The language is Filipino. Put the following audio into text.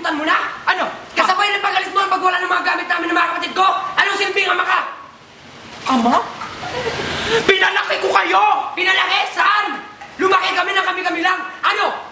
nakalimutan mo na? Ano? Kasabay ng pag-alis mo ang pagwala ng mga gamit namin ng mga kapatid ko? Anong silbing ama ka? Ama? Pinalaki ko kayo! Pinalaki? Saan? Lumaki kami ng kami-kami lang. Ano?